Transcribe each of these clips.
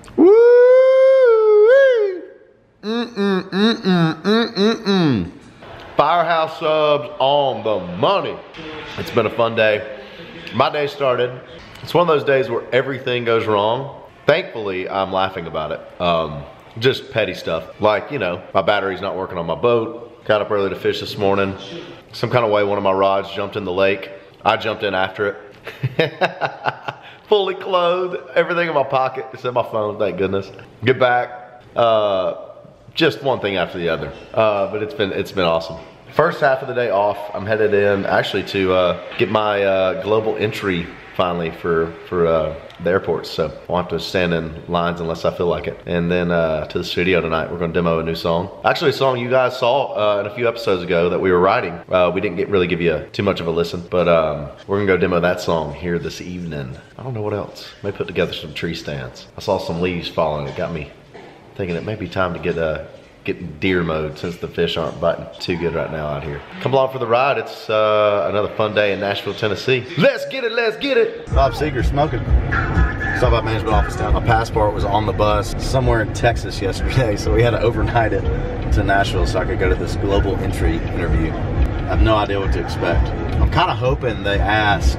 Woo! Firehouse subs on the money. It's been a fun day. My day started. It's one of those days where everything goes wrong. Thankfully, I'm laughing about it. Just petty stuff. Like, you know, my battery's not working on my boat. Got up early to fish this morning. Some kind of way, one of my rods jumped in the lake. I jumped in after it. Fully clothed, everything in my pocket. It's in my phone, thank goodness. Get back. Just one thing after the other. But it's been awesome. First half of the day off, I'm headed in actually to get my global entry finally for the airport. So I won't have to stand in lines unless I feel like it. And then to the studio tonight, we're gonna demo a new song. Actually a song you guys saw in a few episodes ago that we were writing. We didn't really give you too much of a listen, but we're gonna go demo that song here this evening. I don't know what else. May put together some tree stands. I saw some leaves falling. It got me thinking it may be time to get deer mode since the fish aren't biting too good right now out here. Come along for the ride. It's another fun day in Nashville, Tennessee. Let's get it, let's get it. Bob Seeger smoking. Stop about management office down. My passport was on the bus somewhere in Texas yesterday, so we had to overnight it to Nashville so I could go to this global entry interview. I have no idea what to expect. I'm kind of hoping they ask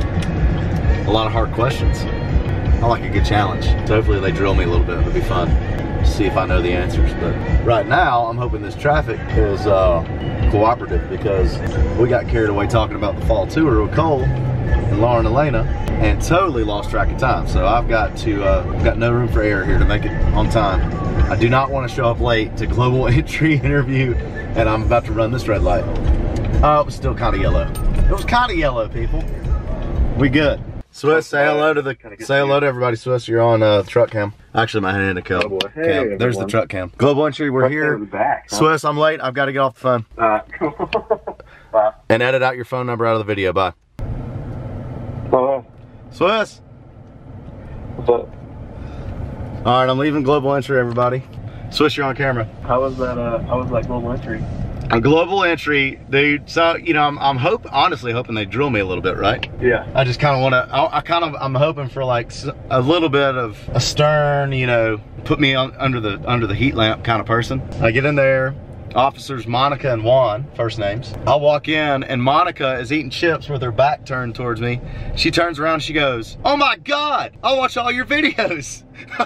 a lot of hard questions. I like a good challenge. So hopefully they drill me a little bit. It'll be fun. See if I know the answers, but right now I'm hoping this traffic is cooperative because we got carried away talking about the fall tour with Cole and Lauren Elena and totally lost track of time. So I've got no room for error here to make it on time. I do not want to show up late to global entry interview and I'm about to run this red light. Oh, it was still kind of yellow. It was kind of yellow, people. We good. Swiss, say hello to everybody. Swiss, you're on truck cam. Actually, my hand in a cam. Oh, hey, there's the truck cam. Global entry, we're here. Back, huh? Swiss, I'm late. I've got to get off the phone. Bye. And edit out your phone number out of the video. Bye. Bye. Swiss. What's up? All right, I'm leaving global entry, everybody. Swiss, you're on camera. How was that? How was that global entry? A global entry, dude. So you know, I'm honestly hoping they drill me a little bit, right? Yeah. I just kind of want to. I'm hoping for like a little bit of a stern, you know, put me under the heat lamp kind of person. I get in there. Officers Monica and Juan, first names. I'll walk in and Monica is eating chips with her back turned towards me. She turns around and she goes, "Oh my God, I watch all your videos."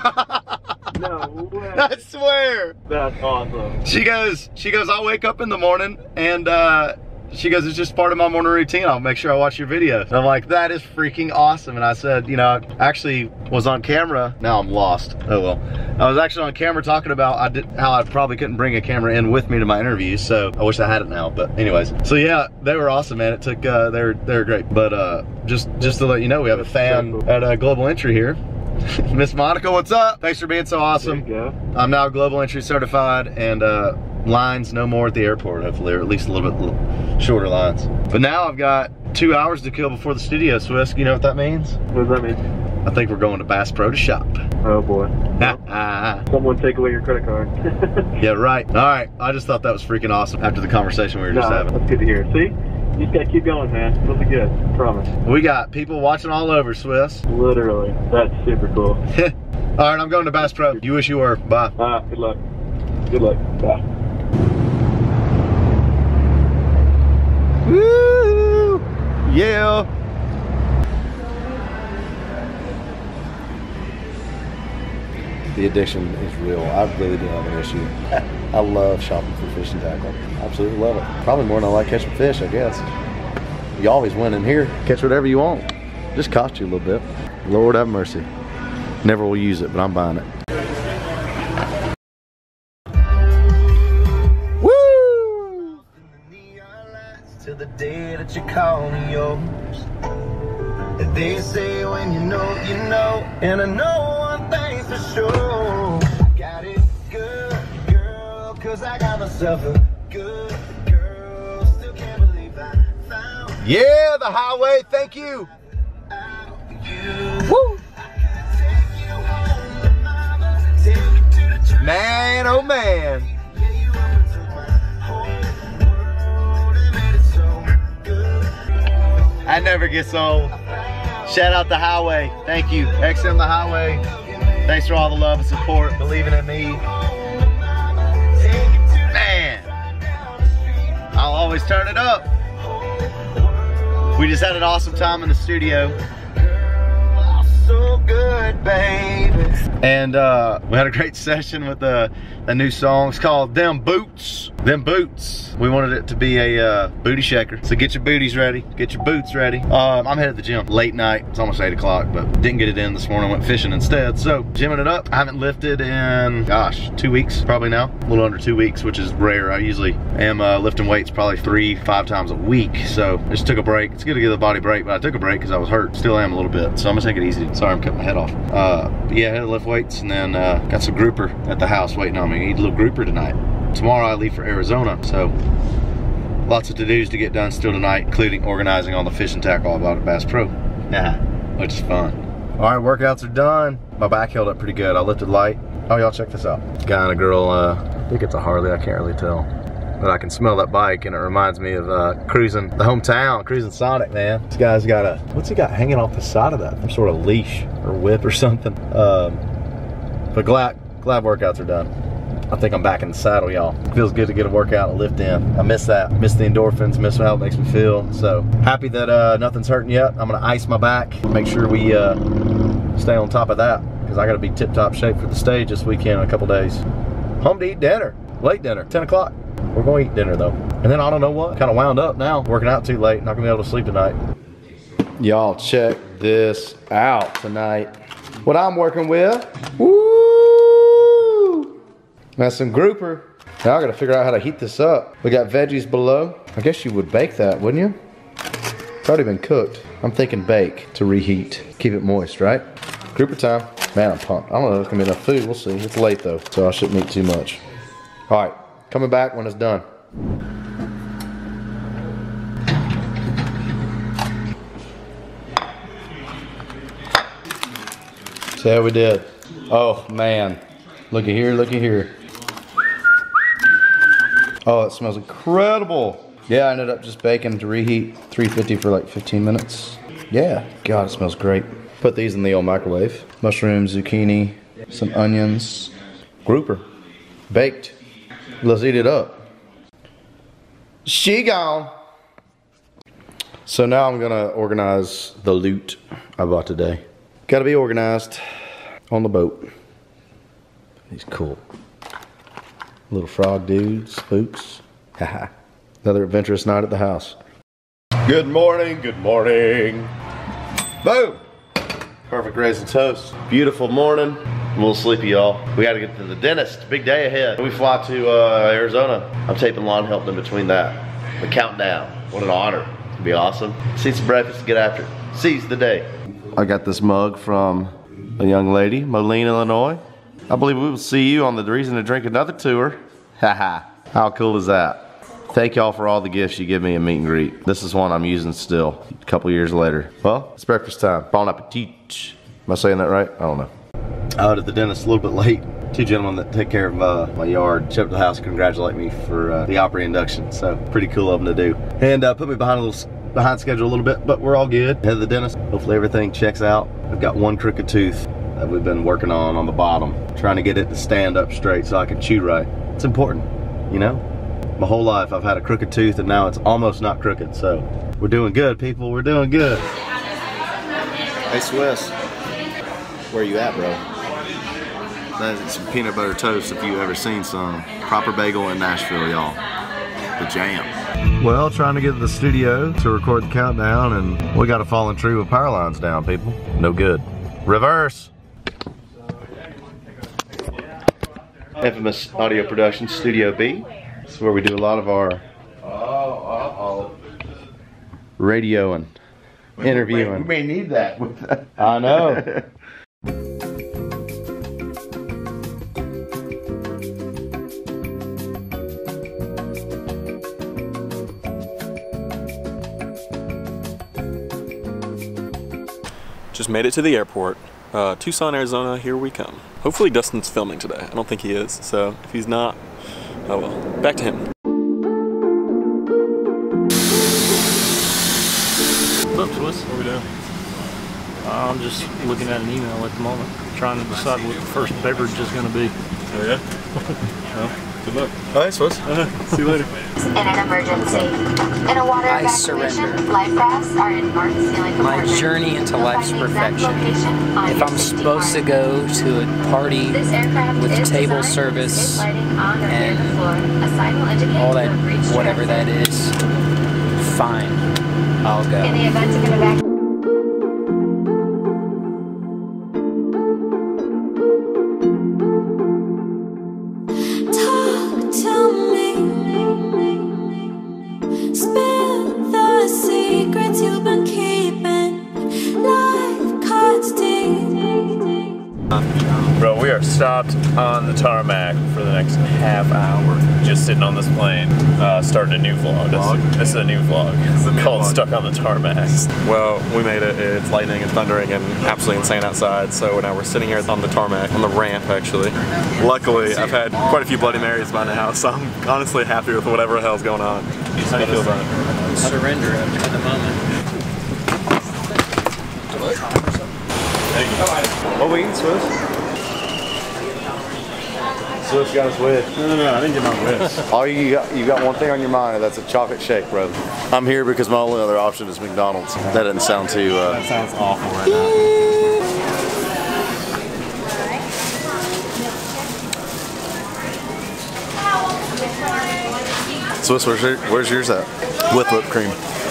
No way. I swear. That's awesome. She goes, I wake up in the morning and she goes, "It's just part of my morning routine. I'll make sure I watch your videos." And I'm like, that is freaking awesome. And I said, you know, I actually was on camera. Now I'm lost. Oh well. I was actually on camera talking about how I probably couldn't bring a camera in with me to my interviews. So I wish I had it now. But anyways, so yeah, they were awesome, man. It took they were great. But just to let you know, we have a fan at Global Entry here. Miss Monica, what's up? Thanks for being so awesome. There you go. I'm now global entry certified and lines no more at the airport, hopefully, or at least a little bit shorter lines. But now I've got 2 hours to kill before the studio, Swiss. You know what that means? What does that mean? I think we're going to Bass Pro to shop. Oh boy. Someone take away your credit card. Yeah, right. All right. I just thought that was freaking awesome after the conversation we were just having. That's good to hear. See? You just gotta keep going, man. It'll be good. Promise. We got people watching all over, Swiss. Literally. That's super cool. All right, I'm going to Bass Pro. You wish you were. Bye. Good luck. Good luck. Bye. Woo! Yeah. The addiction is real. I really do have an issue. I love shopping for fishing tackle. Absolutely love it. Probably more than I like catching fish, I guess. You always win in here. Catch whatever you want. Just cost you a little bit. Lord have mercy. Never will use it, but I'm buying it. Woo! Till the day that you call me yours. They say when you know, and I know one thing's for sure. Got it good, girl, cause I got myself a good girl. Still can't believe I found. Yeah, the highway, thank you. Woo! Man, oh man. I never get old. Shout out the highway. Thank you. XM the highway. Thanks for all the love and support, believing in me. Man, I'll always turn it up. We just had an awesome time in the studio. So good, baby. And we had a great session with a new song. It's called Them Boots. Them Boots. We wanted it to be a booty shaker. So get your booties ready. Get your boots ready. I'm headed to the gym late night. It's almost 8 o'clock, but didn't get it in this morning. Went fishing instead. So gymming it up. I haven't lifted in, gosh, 2 weeks probably now. A little under 2 weeks, which is rare. I usually am lifting weights probably 3-5 times a week. So I just took a break. It's good to give the body a break, but I took a break because I was hurt. Still am a little bit. So I'm gonna take it easy. Sorry, I'm cutting my head off. But yeah, I had to lift weights and then got some grouper at the house waiting on me. I need a little grouper tonight. Tomorrow I leave for Arizona, so lots of to-dos to get done still tonight, including organizing all the fishing tackle I bought at Bass Pro. Yeah, which is fun. All right, workouts are done. My back held up pretty good. I lifted light. Oh, y'all check this out. Guy and a girl, I think it's a Harley, I can't really tell. But I can smell that bike and it reminds me of cruising the hometown, cruising Sonic, man. This guy's got a, what's he got hanging off the side of that? Some sort of leash or whip or something. But glad workouts are done. I think I'm back in the saddle, y'all. Feels good to get a workout and lift in. I miss that. Miss the endorphins, miss how it makes me feel. So happy that nothing's hurting yet. I'm gonna ice my back, make sure we stay on top of that, because I gotta be tip-top shape for the stage this weekend in a couple days. Home to eat dinner, late dinner, 10 o'clock. We're gonna eat dinner though. And then I don't know what, kind of wound up now. Working out too late, not gonna be able to sleep tonight. Y'all check this out tonight. What I'm working with, woo! That's some grouper. Now I gotta figure out how to heat this up. We got veggies below. I guess you would bake that, wouldn't you? It's already been cooked. I'm thinking bake to reheat. Keep it moist, right? Grouper time. Man, I'm pumped. I don't know if there's gonna be enough food. We'll see. It's late though, so I shouldn't eat too much. All right, coming back when it's done. See how we did. Oh man, looky here, looky here. Oh, it smells incredible. Yeah, I ended up just baking to reheat 350 for like 15 minutes. Yeah, God, it smells great. Put these in the old microwave. Mushrooms, zucchini, some onions, grouper, baked. Let's eat it up. She gone. So now I'm gonna organize the loot I bought today. Gotta be organized on the boat. He's cool. Little frog dudes, spooks. Haha. Another adventurous night at the house. Good morning, good morning. Boom! Perfect raisin toast. Beautiful morning. I'm a little sleepy, y'all. We gotta get to the dentist. Big day ahead. We fly to Arizona. I'm taping lawn help in between that. The countdown. What an honor. It'll be awesome. See some breakfast, get after it. Seize the day. I got this mug from a young lady, Moline, Illinois. I believe we will see you on the Reason to Drink Another tour. Haha. How cool is that? Thank y'all for all the gifts you give me in meet and greet. This is one I'm using still, a couple years later. Well, it's breakfast time. Bon appetit. Am I saying that right? I don't know. Out at the dentist a little bit late. Two gentlemen that take care of my yard showed up to the house to congratulate me for the Opry induction. So pretty cool of them to do. And put me behind schedule a little bit, but we're all good. Head to the dentist. Hopefully everything checks out. I've got one crooked tooth that we've been working on the bottom, trying to get it to stand up straight so I can chew right. It's important, you know? My whole life I've had a crooked tooth and now it's almost not crooked, so we're doing good, people. We're doing good. Hey Swiss, where you at, bro? That's some peanut butter toast if you've ever seen some. Proper bagel in Nashville, y'all. The jam. Well, trying to get to the studio to record the countdown, and we got a fallen tree with power lines down, people. No good. Reverse. Infamous audio production, Studio B. This is where we do a lot of our radio and interviewing. We may need that. I know. Just made it to the airport. Tucson, Arizona, here we come. Hopefully Dustin's filming today. I don't think he is, so if he's not, oh well. Back to him. What's up, Swiss? What are we doing? I'm just looking at an email at the moment, trying to decide what the first beverage is going to be. Oh yeah? Well, good luck. Bye, Swiss. See you later. In an emergency. In a water evacuation, life rafts are in North Ceiling My journey into life's perfection. If I'm supposed to go to a party with table service and all that, whatever that is, fine, I'll go. In the event of an evacuation. Bro, we are stopped on the tarmac for the next half hour, just sitting on this plane, starting a new vlog. This is a new vlog. It's called Stuck on the Tarmac. Well, we made it. It's lightning and thundering and absolutely insane outside. So now we're sitting here on the tarmac, on the ramp actually. Luckily, I've had quite a few Bloody Marys by now, so I'm honestly happy with whatever the hell's going on. How do you feel about it? Surrender at the moment. Thank you. What we eating, Swiss? Swiss got his whiz. No, I didn't get my whiz. All you got one thing on your mind, and that's a chocolate shake, bro. I'm here because my only other option is McDonald's. That doesn't sound too. That sounds awful right now. Swiss, where's yours at? With whipped cream.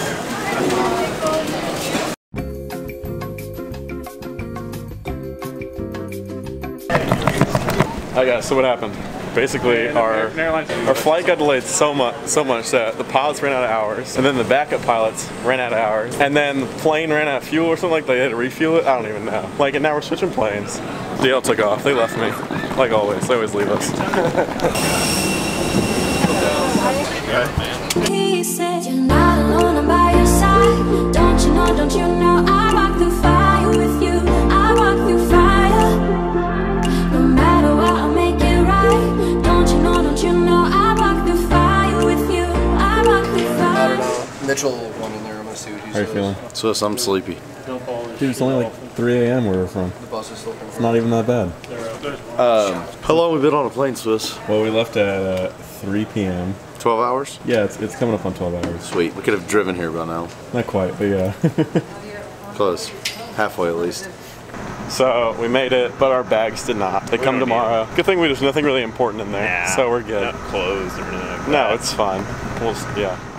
Alright guys, so what happened? Basically, our flight got delayed so much that the pilots ran out of hours, and then the backup pilots ran out of hours, and then the plane ran out of fuel or something like that. They had to refuel it. I don't even know. Like, and now we're switching planes. DL took off. They left me, like always. They always leave us. He said, "You're not alone. I'm by your side. Don't you know? Don't you know? I walk through fire with you. I walk through fire." Mitchell one in there. I'm gonna see what he's. How are you feeling? Swiss, I'm sleepy. Dude, it's only like 3 a.m. where we're from. The bus is still coming. It's not even that bad. How long have we been on a plane, Swiss? Well, we left at 3 p.m. 12 hours? Yeah, it's coming up on 12 hours. Sweet. We could have driven here by now. Not quite, but yeah. Close. Halfway at least. So we made it, but our bags did not. They come tomorrow. Good thing there's nothing really important in there, so we're good. Not clothes or anything like that. No, it's fine. Yeah.